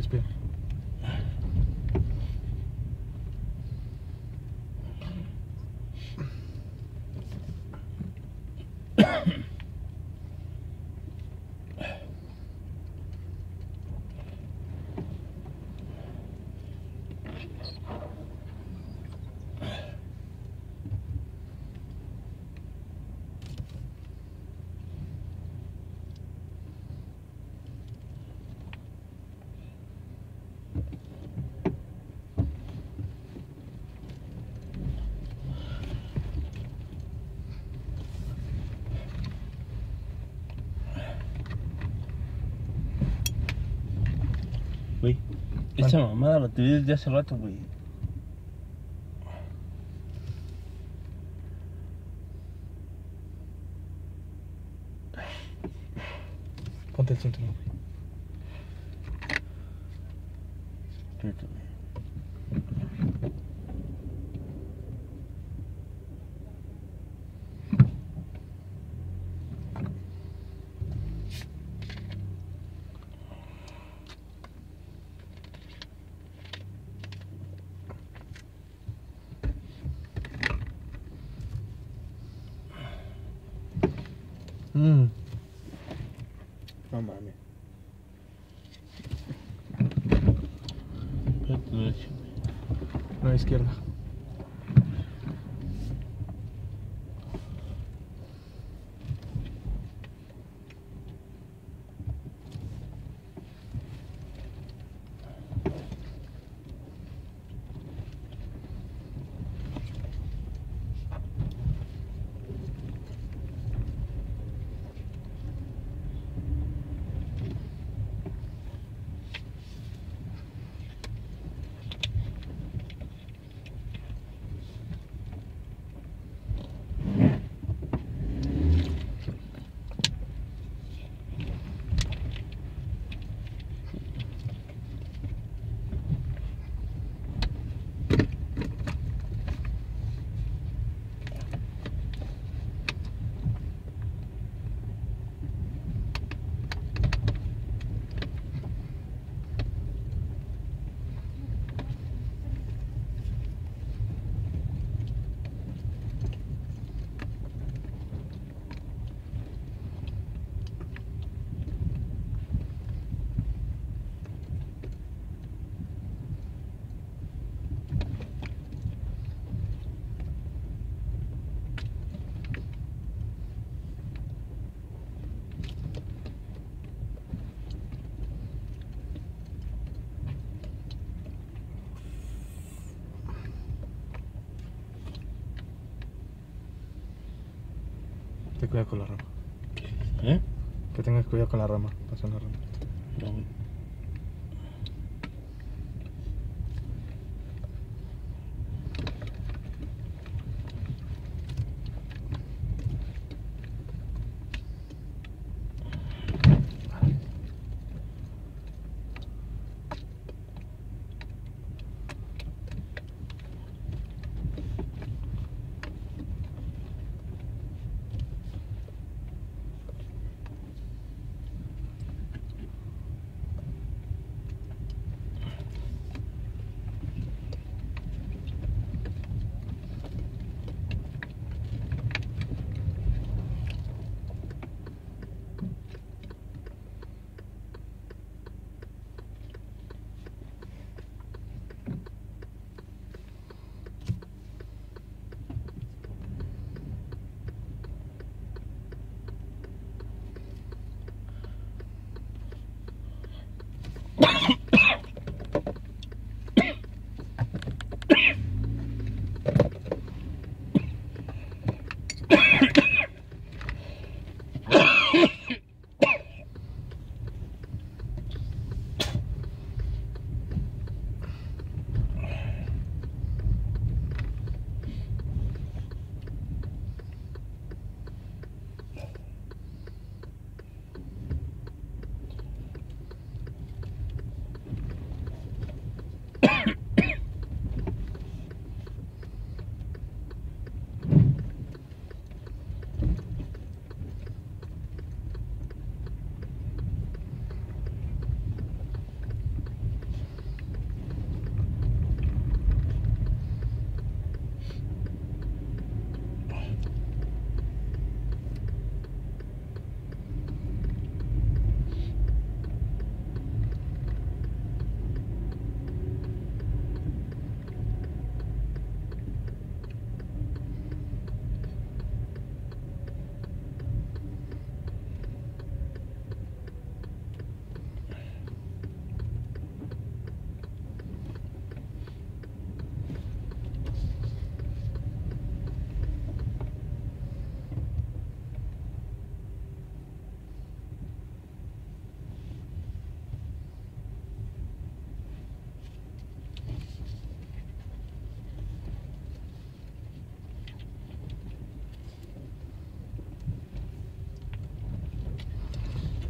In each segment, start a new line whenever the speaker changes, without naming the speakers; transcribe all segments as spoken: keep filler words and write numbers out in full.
respira.
Güey, esa mamada la tuve desde hace rato, güey.
Ponte el cinturón, güey.
Espérate, güey.
Mm. No mames.
Espérate, derecho, güey.
No, izquierda. Ten cuidado con la rama.
¿Eh?
Que tengas cuidado con la rama. Pasa la rama.
No, güey.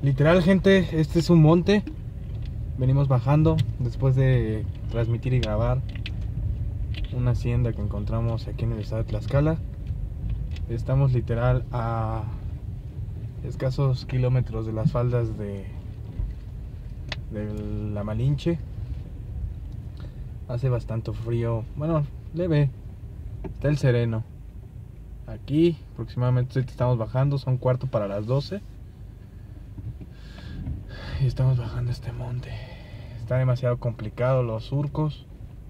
Literal, gente, este es un monte. Venimos bajando después de transmitir y grabar una hacienda que encontramos aquí en el estado de Tlaxcala. Estamos literal a escasos kilómetros de las faldas de, de la Malinche. Hace bastante frío, bueno, leve. Está el sereno. Aquí aproximadamente estamos bajando, son cuarto para las doce. Y estamos bajando este monte. Está demasiado complicado los surcos.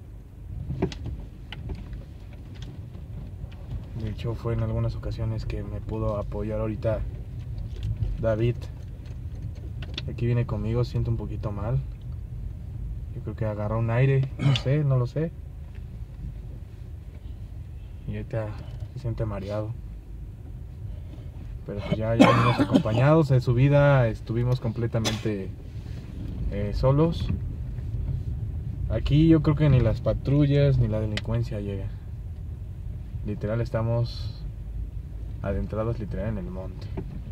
De hecho fue en algunas ocasiones que me pudo apoyar ahorita David. Aquí viene conmigo, siento un poquito mal. Yo creo que agarró un aire, no sé, no lo sé. Y ahorita se siente mareado. Pero pues ya, ya venimos acompañados. En subida estuvimos completamente eh, solos. Aquí yo creo que ni las patrullas ni la delincuencia llega. Literal estamos adentrados literal en el monte.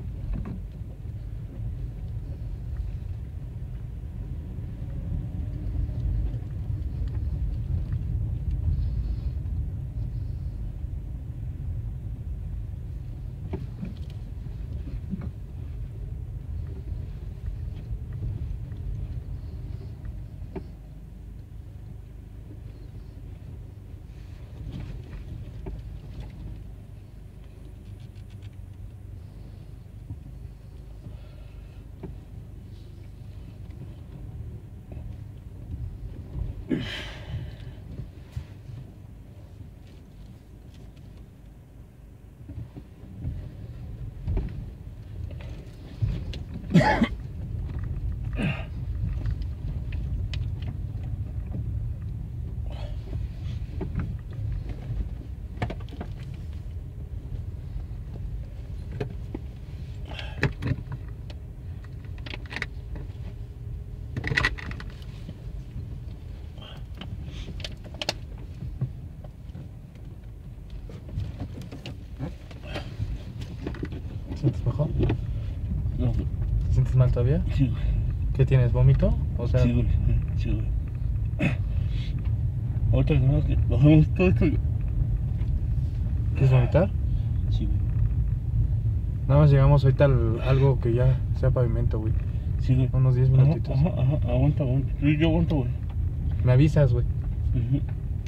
¿Te sientes mejor?
No,
¿Te sientes mal todavía?
sí, güey.
¿Qué tienes? ¿Vómito? O sea,
Sí, güey. Sí, güey. Ahorita que más que bajamos todo esto.
¿quieres vomitar?
Sí, güey.
Nada más llegamos ahorita al algo que ya sea pavimento, güey.
Sí, güey.
Unos diez
Ajá,
minutitos.
Ajá, ajá, aguanta, aguanta. Yo, yo aguanto, güey.
Me avisas, güey.
Ujú.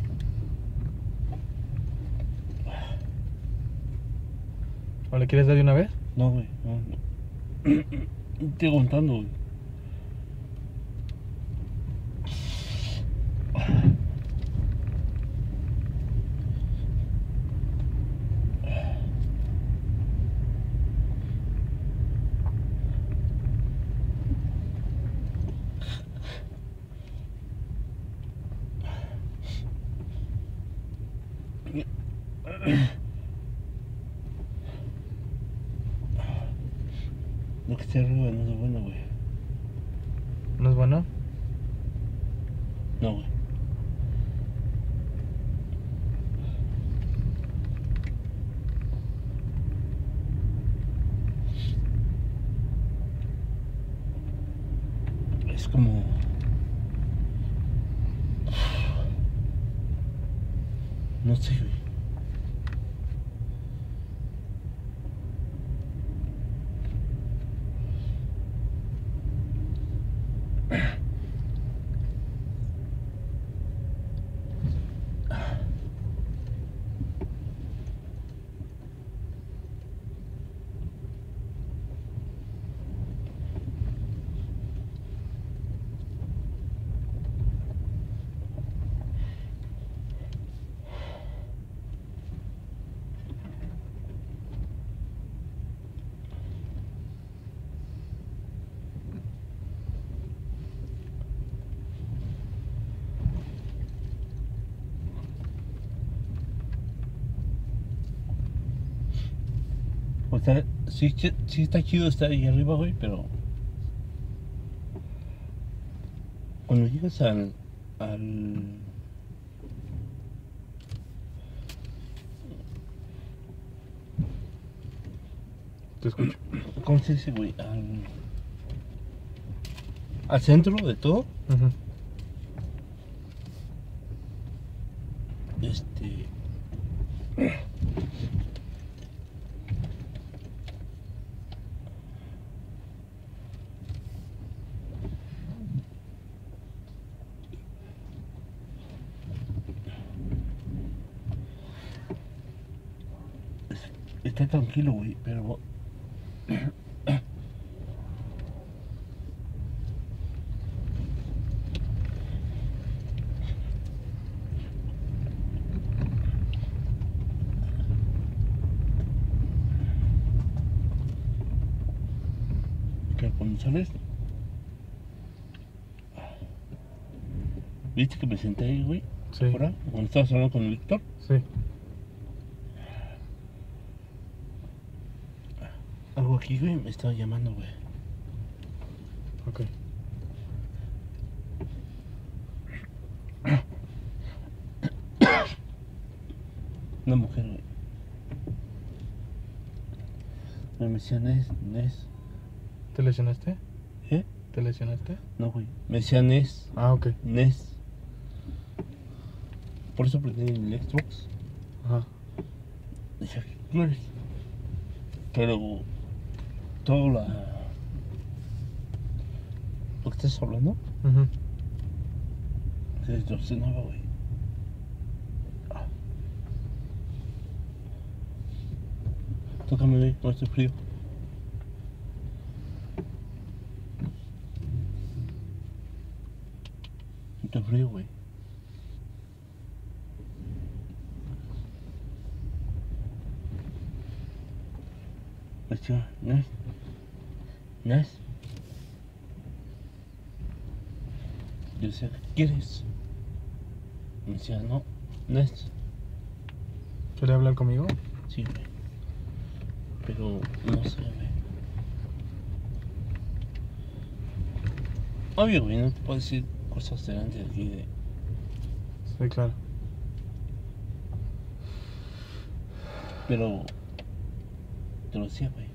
¿O le quieres dar de una vez?
No, güey. No, no. Estoy aguantando, güey. Lo que está arriba no es bueno, güey.
¿No es bueno?
No, güey. Es como... No sé, güey. O sea, sí, sí, sí está chido estar ahí arriba, güey, pero... Cuando llegas al... al...
Te escucho.
¿Cómo se dice, güey? Al... al centro de todo.
Ujú.
Este. Está tranquilo, güey, pero. Que cuando sales. ¿Viste que me senté ahí, güey?
Sí.
Afuera, cuando estabas hablando con Víctor.
Sí.
Algo aquí, güey, me estaba llamando, güey.
Ok.
Una mujer, güey. Me decía Nes, Nes.
¿Te lesionaste?
¿Eh?
¿Te lesionaste?
No, güey. Me decía Nes,
Ah, ok.
Nes. Por eso prendí el Xbox.
Ajá.
Decía, ¿quién eres? Pero todo la... lo que estás hablando
Ujú.
se distorsionaba, güey. Ah. Tócame, güey, no estoy frío. No estoy frío, güey. Me decía, Nes, Nes. Yo decía, ¿qué quieres? Me decía, no, Nes.
¿Quiere hablar conmigo?
Sí, güey. Pero no sé, güey. Obvio, güey, no te puedo decir cosas delante de aquí de...
Sí, claro.
Pero... te lo decía, güey.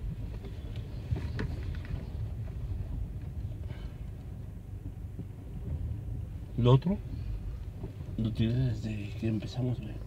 Lo otro, lo tiré desde que empezamos, güey.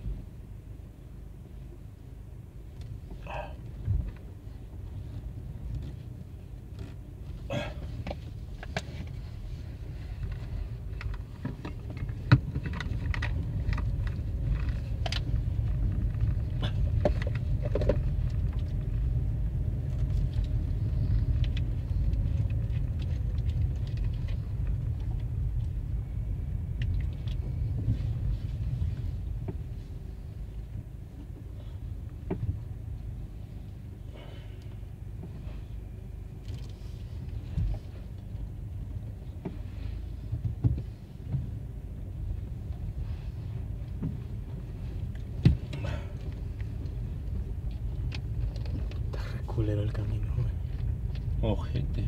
Está re culero el camino, güey.
Ojete.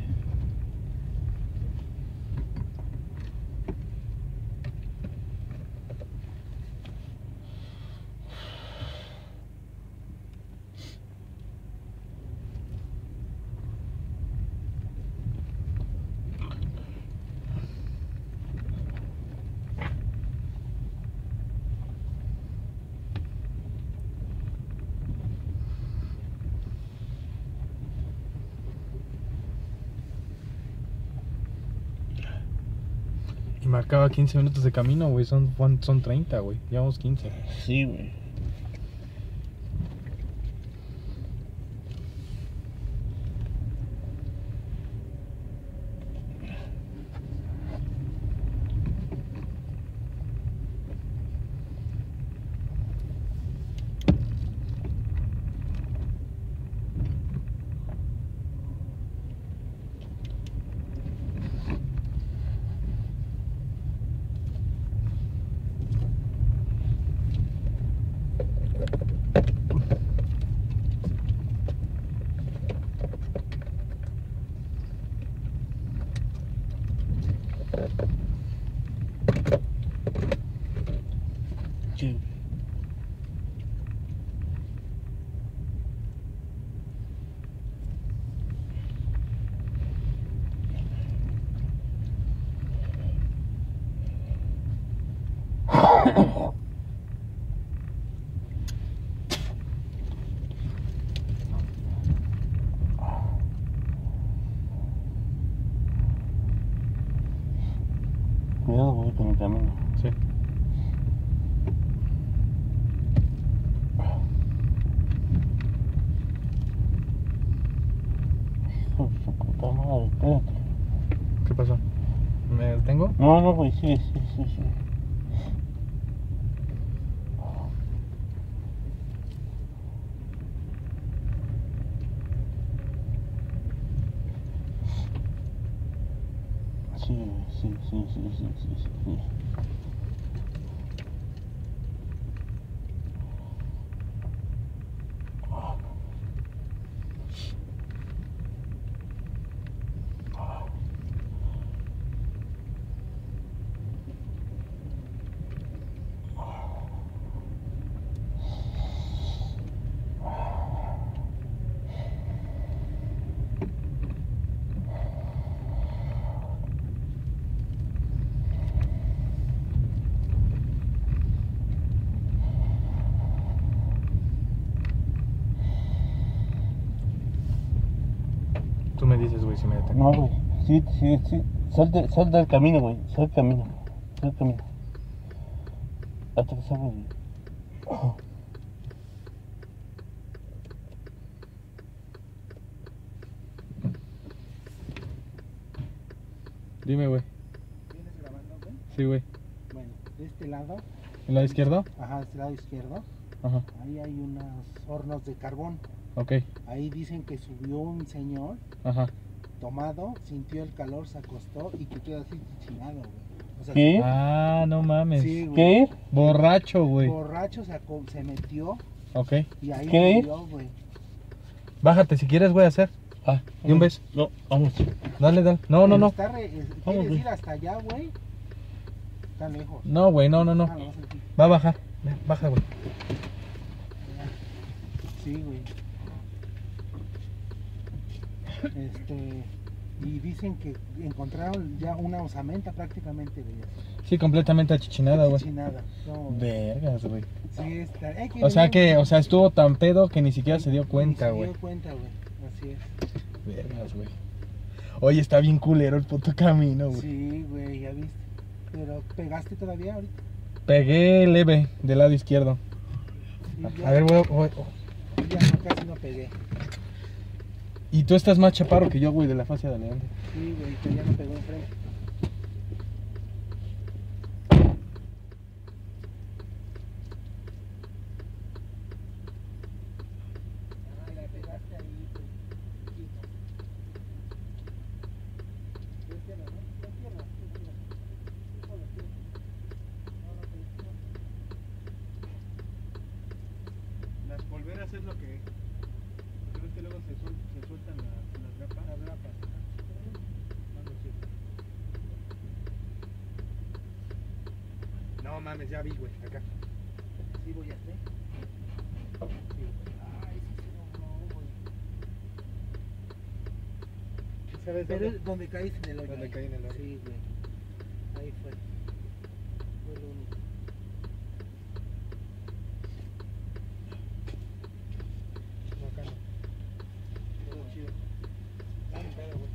Y marcaba quince minutos de camino, güey. Son, son treinta, güey. Llevamos quince.
Sí, güey. Sí. No, no, güey, sí, sí, sí, sí. Sí, sí, sí, sí, sí, sí, sí, sí.
Tú me dices, güey, si me detengo.
No, güey, sí, sí, sí. Sal, de, sal del camino, güey, sal del camino. Sal del camino. Hasta que salga, güey.
Dime, güey.
¿Vienes grabando, güey?
Sí, güey.
Bueno, de este lado,
¿El lado izquierdo?
ajá, de este lado izquierdo,
Ajá.
ahí hay unos hornos de carbón.
Ok.
Ahí dicen que subió un señor
Ajá.
tomado, sintió el calor, se acostó y que quedó así chichinado, güey. O sea,
¿Qué?
Ah, no mames.
Sí, güey.
¿Qué?
Borracho, güey.
Borracho se, aco- se metió
Ok.
y ahí
¿Qué?
murió, güey.
Bájate si quieres, güey, a hacer.
Ah,
¿Y un beso?
No, vamos.
Dale, dale. No, no,
Pero
no.
está re- es-
Vamos,
¿Quieres
güey.
ir hasta allá, güey? Está lejos.
No, güey, no, no, no.
Ah, lo vas a decir.
Va a bajar. Ven, baja, güey.
Sí, güey. Este, y dicen que encontraron ya una osamenta prácticamente de
Sí, completamente achichinada, güey.
Cochinada. No, güey.
Vergas, güey.
Sí, está. eh,
O sea
venía-
que, o sea, estuvo tan pedo que ni siquiera se dio
Ni
cuenta,
se
güey.
dio cuenta, güey. Así es.
Vergas, güey. Oye, está bien culero el puto camino, güey.
Sí, güey, ya viste. Pero pegaste todavía ahorita.
Pegué leve del lado izquierdo.
Sí,
A ver, güey. güey.
Ya no, casi no pegué.
Y tú estás más chaparro que yo, güey, de la fascia de adelante.
Sí, güey, pero ya no pegó enfrente. Ah, la pegaste ahí, güey. Chiquito. ¿Tú izquierda, no? ¿Tú izquierda? ¿Tú izquierda? ¿Tú por la izquierda? No, no, por la izquierda.
Las polveras es lo que... Creo que luego se, suel, se sueltan las, las grapas.
Las grapas.
No mames, ya vi, güey, acá.
Sí, voy a hacer. Sí, güey. Ay, sí se dobló, güey.
¿Sabes
Pero
dónde?
es donde caíste en el hoyo.
Donde
ahí.
caí en el hoyo.
Sí, güey. Ahí fue. Fue lo único.
No, acá no.
Todo chido.
Dale, pedo, güey.